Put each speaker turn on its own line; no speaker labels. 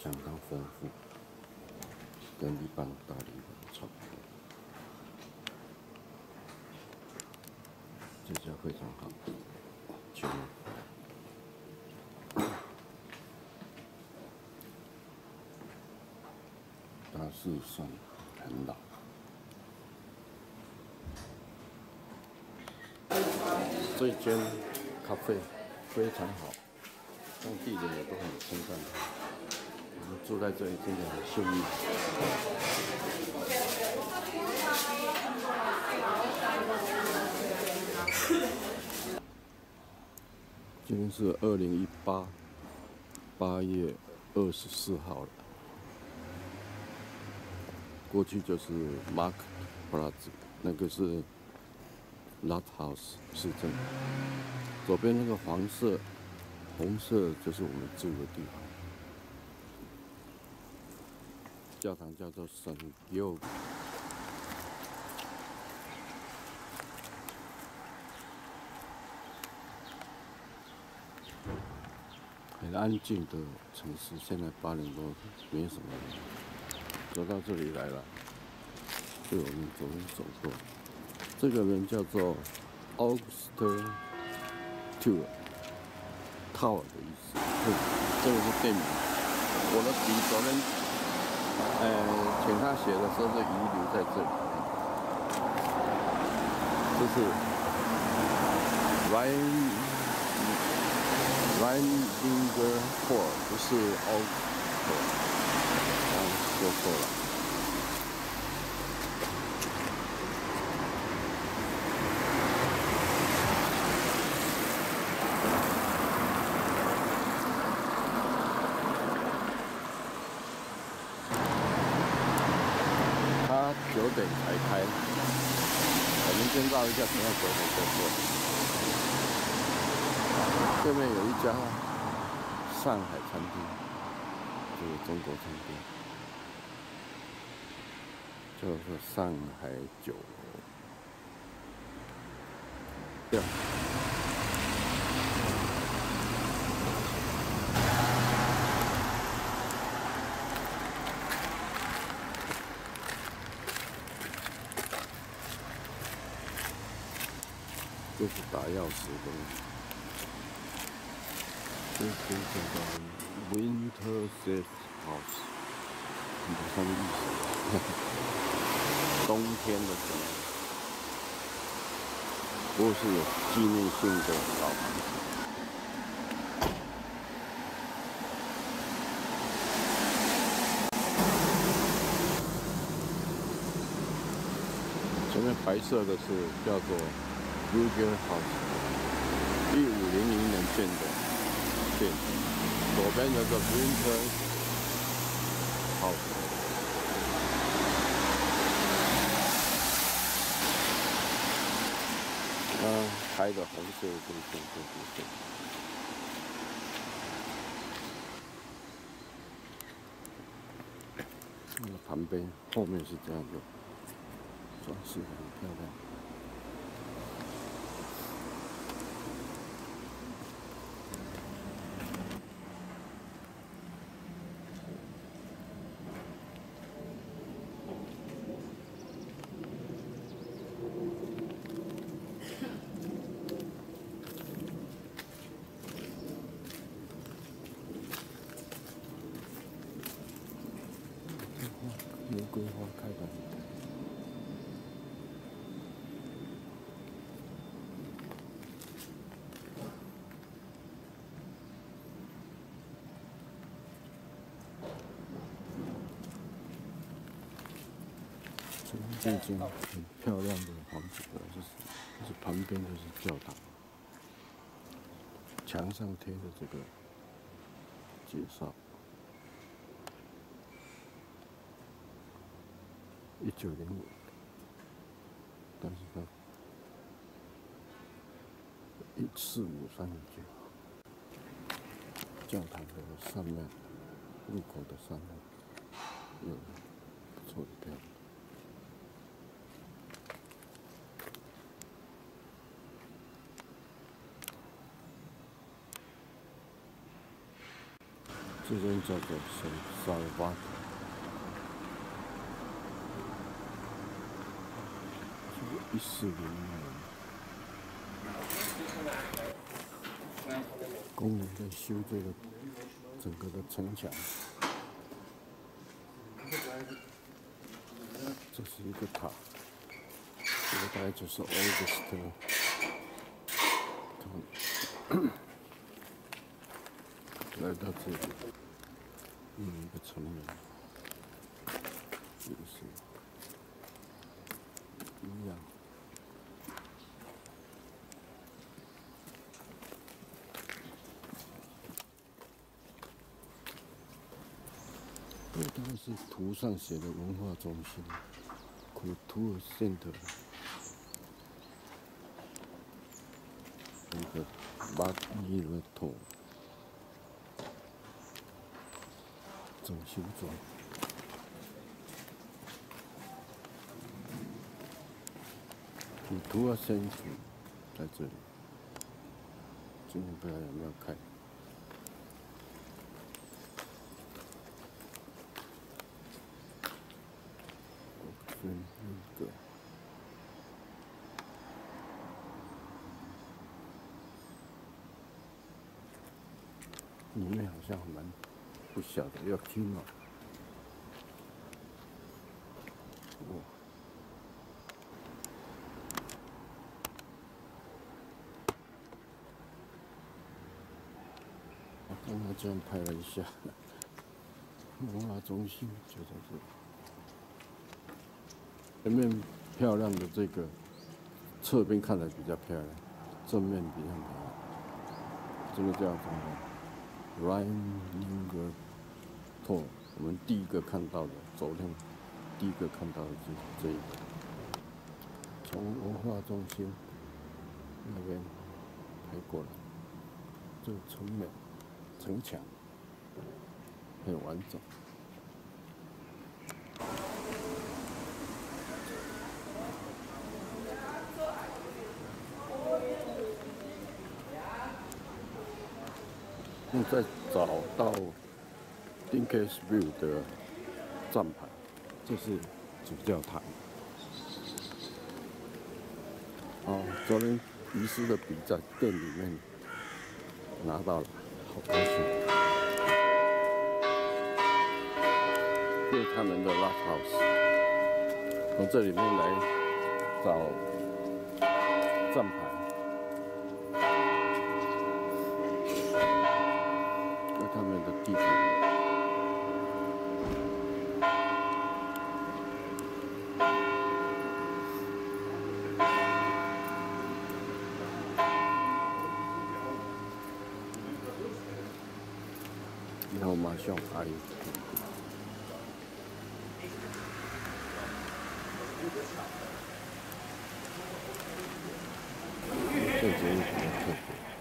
相当丰富，跟一般大旅馆差不多。这家非常好，全它是算很老。这间咖啡非常好，当地人也都很称赞它。我们住在这里真的很幸运。今天是2018 8月24号了。过去就是 Mark Plaza， 那个是 Rathaus 市政。左边那个黄色、红色就是我们住的地方。教堂叫做圣佑。很安静的城市，现在8点多，没什么人。走到这里来了，对我们昨天走过。这个人叫做 Berger Tower 的意思。这个是店名。我的笔昨天，请他写的时候就遗留在这里。这是 Nördlingen-breakfast， 不是 Oxford， 说错了。他9点才开，我们先绕一下，等下9点再做。对面有一家上海餐厅，就是中国餐厅，叫做上海酒楼。对。这是打钥匙的。这是叫做 Winter Safe House， 你看什么意思？冬天的什么？不是有纪念性的老房子。前面白色的是叫做 Berger Tower，1500年建的。左边有个 Winter House， 开的红色跟深色不色。那个旁边后面是这样的，装饰很漂亮。玫瑰花开的很大。这间很漂亮的房子，就是旁边就是教堂，墙上贴的这个介绍。1905，但是它14539，教堂的上面，入口的上面有不错的漂亮。 这边叫做沙尔巴特，是1400年，工人在修这个整个的城墙。这是一个塔，这个大概就是 oldest。来到这里，有一个城门，也是一样。这大概是图上写的文化中心 （Cultural Center）。一个Berger Tower 整修中。Cultural Center 在这里，今天不知道有没有开。这个。里面好像蛮不小的，要听了。哇！我刚才这样拍了一下，文化中心就在这里。前面漂亮的这个侧边看来比较漂亮，正面比较漂亮。这个叫什么？Nördlingen-breakfast， 我们第一个看到的，昨天第一个看到的就是这一个。从文化中心那边拍过来，这个城墙很完整。现在找到 refurbished 的站牌，这是主教堂。昨天遗失的笔在店里面拿到了，好高兴。这是他们的 lighthouse， 从这里面来找站牌。他们的地图，然后马上拍。这节比较特别。